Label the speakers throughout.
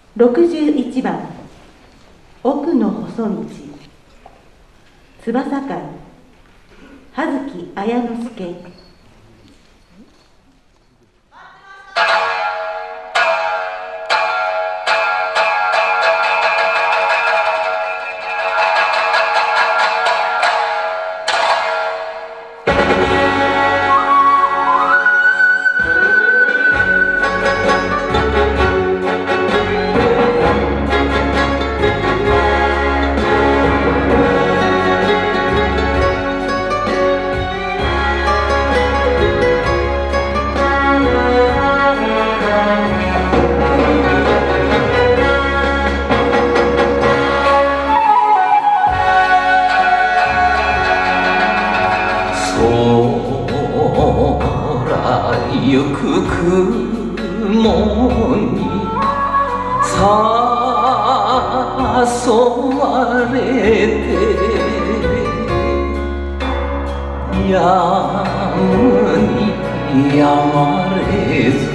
Speaker 1: 61番奥の細道、翼会葉月綾之助。
Speaker 2: ゆく雲に誘われてやむにやまれず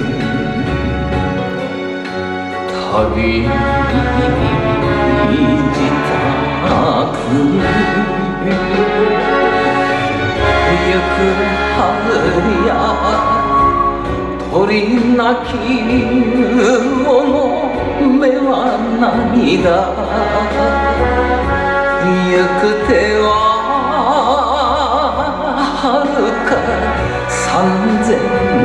Speaker 2: 旅自宅ゆく春や鳥鳴き魚の目は涙行く手は遥か3000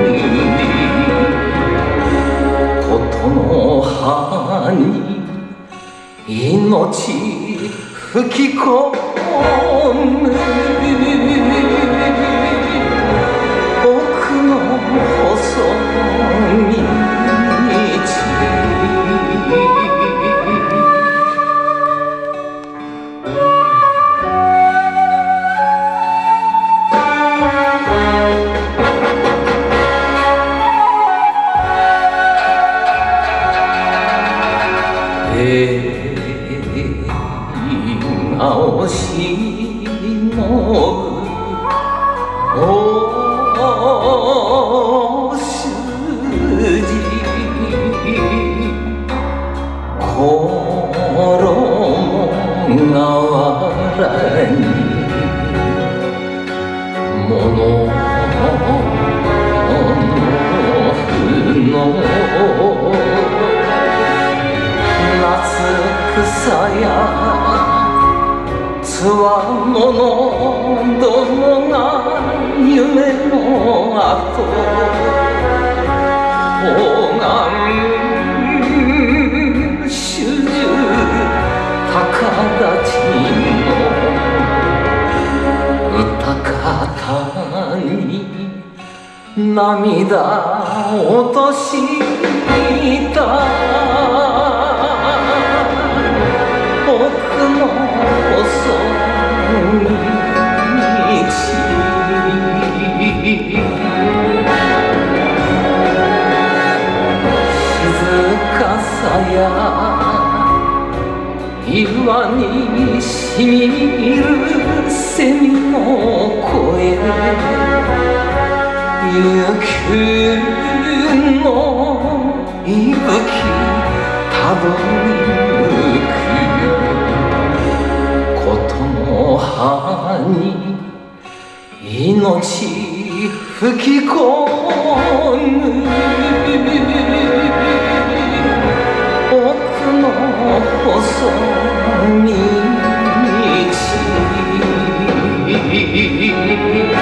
Speaker 2: 里ことの葉に命吹き込む奥の細道今をしのぶ草やつわものどもが夢の後拝む主従高立の歌方に涙落とした奥の細道静かさや岩にしみる蝉の声雪の息吹たどり抜く葉に命吹き込む奥の細道